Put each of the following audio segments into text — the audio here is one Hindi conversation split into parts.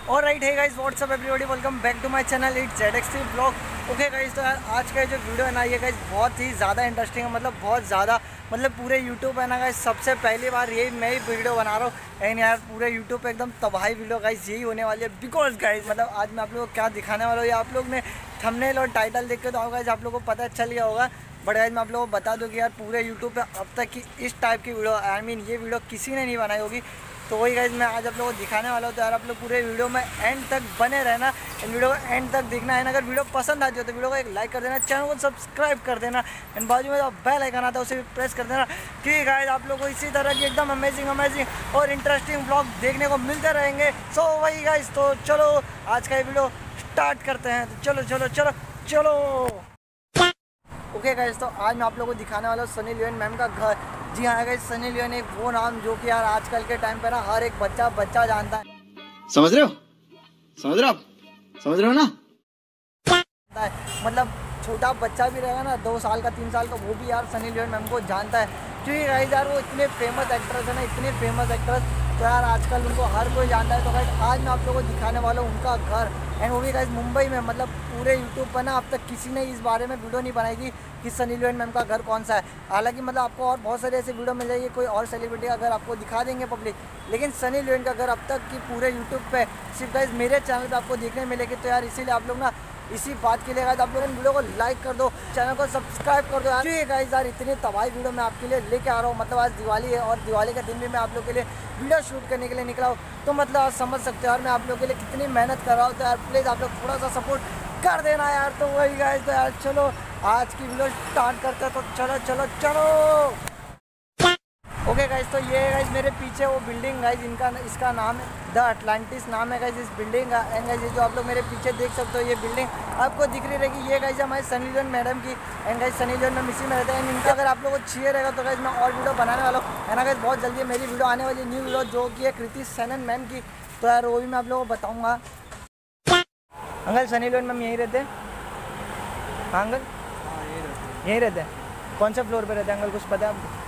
और राइट है guys, what's up everybody, welcome back to my channel it's ZXT blog. Okay guys, तो यार आज का जो वीडियो है ना ये गाइस बहुत ही ज़्यादा इंटरेस्टिंग है, मतलब बहुत ज़्यादा, मतलब पूरे यूट्यूब है ना गाइस सबसे पहली बार यही मैं ही वीडियो बना रहा हूँ। एंड यार पूरे यूट्यूब पे एकदम तबाही वीडियो गाइस यही होने वाली है। बिकॉज गाइस मतलब आज मैं आप लोगों को क्या दिखाने वाला हूँ, आप लोग ने थंबनेल और टाइटल देख के तो गाइस आप लोगों को पता चल गया होगा। बट गाइस मैं आप लोगों को बता दूँ कि यार पूरे यूट्यूब पे अब तक की इस टाइप की वीडियो ये वीडियो किसी ने नहीं बनाई होगी। तो वही गाइस मैं आज आप लोगों को दिखाने वाला हूँ। तो यार आप लोग पूरे वीडियो में एंड तक बने रहना, इन वीडियो को एंड तक देखना है। अगर वीडियो पसंद आती हो तो वीडियो को एक लाइक कर देना, चैनल को सब्सक्राइब कर देना, एंड बाजू में जो बेल आइकन आता है उसे भी प्रेस कर देना, क्योंकि गाइस आप लोग को इसी तरह की एकदम अमेजिंग और इंटरेस्टिंग ब्लॉग देखने को मिलते रहेंगे। सो वही गाइस, तो चलो आज का ये वीडियो स्टार्ट करते हैं। तो चलो। ओके गाइस, तो आज मैं आप लोगों को दिखाने वाला हूँ सनी लियोन मैम का घर। जी हाँ गाइस, सनी लियोन एक वो नाम जो कि यार आजकल के टाइम पे ना हर एक बच्चा जानता है। समझ रहे हो ना? मतलब छोटा बच्चा भी रहेगा ना 2 साल का 3 साल का, वो भी यार सनी लियोन मैम को जानता है, क्योंकि गाइस यार वो इतने फेमस एक्ट्रेस है ना, इतने फेमस एक्ट्रेस। तो यार आजकल उनको हर कोई जानता है। तो गाइस आज मैं आप लोगों को दिखाने वाला हूँ उनका घर, एंड वो भी गाइस मुंबई में। मतलब पूरे यूट्यूब पर ना अब तक किसी ने इस बारे में वीडियो नहीं बनाई थी कि सनी लियोन मैम का घर कौन सा है। हालांकि मतलब आपको और बहुत सारे ऐसे वीडियो मिल जाएंगे, कोई और सेलिब्रिटी का घर आपको दिखा देंगे पब्लिक, लेकिन सनी लियोन का घर अब तक की पूरे यूट्यूब पे सिर्फ गाइस मेरे चैनल पे आपको देखने मिलेगी। तो यार इसीलिए आप लोग ना इसी बात के लिए गाइस आप लोग वीडियो को लाइक कर दो, चैनल को सब्सक्राइब कर दो। यार गाइस यार इतनी तबाही वीडियो मैं आपके लिए लेके आ रहा हूँ। मतलब आज दिवाली है और दिवाली का दिन भी मैं आप लोग के लिए वीडियो शूट करने के लिए निकला हूँ। तो मतलब आप समझ सकते हो यार मैं आप लोग के लिए कितनी मेहनत कर रहा हूँ। तो यार प्लीज़ आप लोग थोड़ा सा सपोर्ट कर देना यार। तो वही गाइस, तो यार चलो आज की वीडियो स्टार्ट करते हैं। तो चलो। ओके गाइस, तो ये गाइस मेरे पीछे वो बिल्डिंग गाइस इसका नाम है द अटलांटिस नाम है गाइस इस बिल्डिंग का। एंड गाइस ये जो आप लोग मेरे पीछे देख सकते हो ये बिल्डिंग आपको दिख रही रहेगी, ये गाइस हमारे सनी लियोन मैडम की। And guys Sunny Leone ma'am इसी में रहते हैं। इनका अगर आप लोगों को चाहिए रहेगा तो गाइस मैं और वीडियो बनाने वाला हूँ। एंड गाइस बहुत जल्दी मेरी वीडियो आने वाली न्यू वीडियो जो कि है कृति सेनन मैम की। तो यार वो भी मैं आप लोगों को बताऊँगा। अंकल सनी लियोन मैम यहीं रहते हैं? हाँ अंकल यहीं रहते हैं। कौन सा फ्लोर पर रहते हैं अंकल, कुछ पता है आपको?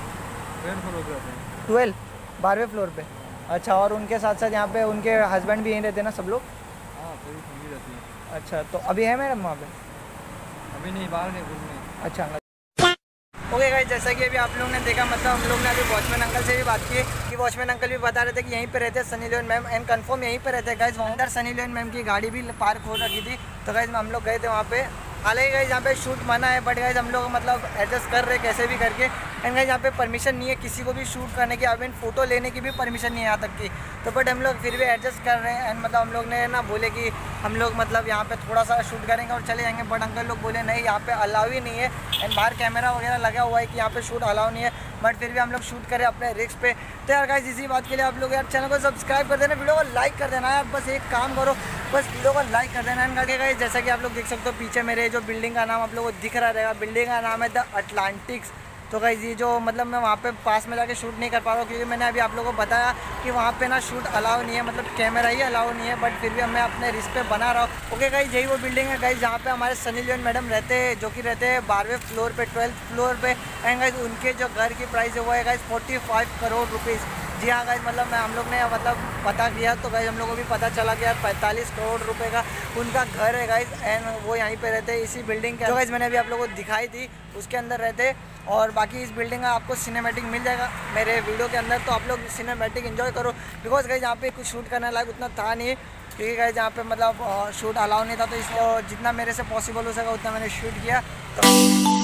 12 12वें फ्लोर पे। अच्छा, और उनके साथ साथ यहाँ पे उनके हस्बैंड भी यहीं रहते हैं ना सब लोग? हाँ, पूरी फैमिली रहती है। अच्छा, तो अभी है मैडम वहाँ पे? अभी नहीं, बाहर नहीं घूमने। अच्छा ओके गाइस, जैसा कि अभी आप लोगों ने देखा, मतलब हम लोग ने अभी वॉचमैन अंकल से भी बात की कि वॉचमैन अंकल भी बता रहे थे कि यहीं पे रहते हैं Sunny Leone ma'am, and confirm यहीं पे रहते हैं गाइस। वहाँ अंदर सनी लियोन मैम की गाड़ी भी पार्क हो रखी थी। तो गाइस हम लोग गए थे वहाँ पे। हालांकि गाइस यहाँ पे शूट मना है, बट गाइस हम लोग मतलब एडजस्ट कर रहे कैसे भी करके। एंड गाइस यहाँ पे परमिशन नहीं है किसी को भी शूट करने की, आई फ़ोटो लेने की भी परमिशन नहीं है यहाँ तक की। तो बट हम लोग फिर भी एडजस्ट कर रहे हैं। एंड मतलब हम लोग ने ना बोले कि हम लोग मतलब यहाँ पे थोड़ा सा शूट करेंगे और चले जाएंगे, बट अंकल लोग बोले नहीं यहाँ पे अलाउ ही नहीं है। एंड बाहर कैमरा वगैरह लगा हुआ है कि यहाँ पे शूट अलाउ नहीं है, बट फिर भी हम लोग शूट करें अपने रिस्क पे। तो यार गाइस इसी बात के लिए आप लोग यार चैनल को सब्सक्राइब कर देना, वीडियो को लाइक कर देना यार। बस एक काम करो, बस वीडियो को लाइक कर देना। एंड गाइस जैसा कि आप लोग देख सकते हो पीछे मेरे जो बिल्डिंग का नाम आप लोगों को दिख रहा रहेगा, बिल्डिंग का नाम है द अटलांटिक्स। तो गाइस ये जो मतलब मैं वहाँ पे पास में जाके शूट नहीं कर पा रहा हूँ, क्योंकि मैंने अभी आप लोगों को बताया कि वहाँ पे ना शूट अलाउ नहीं है, मतलब कैमरा ही अलाउ नहीं है, बट फिर भी मैं अपने रिस्क पे बना रहा हूँ। ओके गाइस, यही वो बिल्डिंग है गाइस जहाँ पे हमारे सनी लियोन मैडम रहते हैं, जो कि रहते हैं 12वें फ्लोर पे, 12th फ्लोर पे। एंड गाइस उनके जो घर की प्राइस है वो है गाइस 45 करोड़ रुपीज़। जी हाँ गाइस, मतलब हम लोग ने मतलब पता किया तो गाइस हम लोगों को भी पता चला कि यार 45 करोड़ रुपए का उनका घर है गाइस। एंड वो यहीं पे रहते हैं इसी बिल्डिंग के, जो गाइस मैंने अभी आप लोगों को दिखाई थी उसके अंदर रहते। और बाकी इस बिल्डिंग का आपको सिनेमैटिक मिल जाएगा मेरे वीडियो के अंदर, तो आप लोग सिनेमैटिक एंजॉय करो। बिकॉज गाइस यहाँ पे कुछ शूट करने लायक उतना था नहीं, क्योंकि गाइस यहाँ पे मतलब शूट अलाउ नहीं था। तो इसलिए जितना मेरे से पॉसिबल हो सका उतना मैंने शूट किया। तो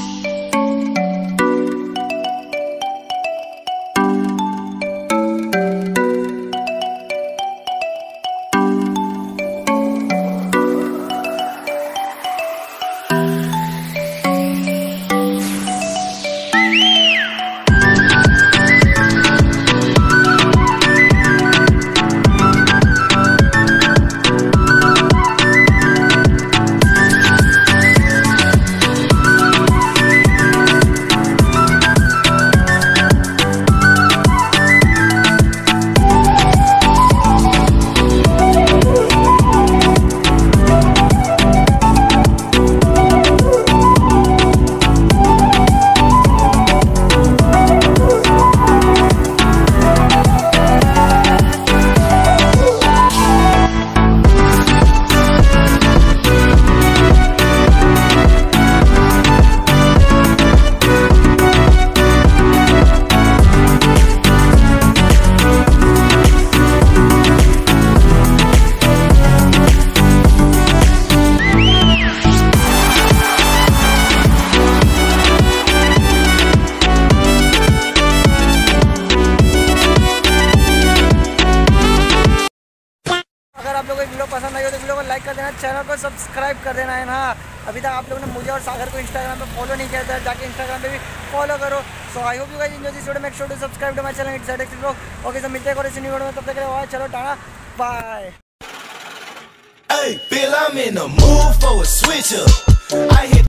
चैनल को सब्सक्राइब कर देना है ना। अभी तक आप लोगों ने मुझे और सागर को इंस्टाग्राम पे फॉलो नहीं किया था, जाके इंस्टाग्राम पे भी फॉलो करो। So I hope you guys enjoy this video, make sure to subscribe to my channel it's ZX vlog. Okay, तो मिलते हैं और इस न्यू वीडियो में, तब तक के लिए चलो ta ta bye. Hey, Bill, I'm in the mood for a switch up. I hit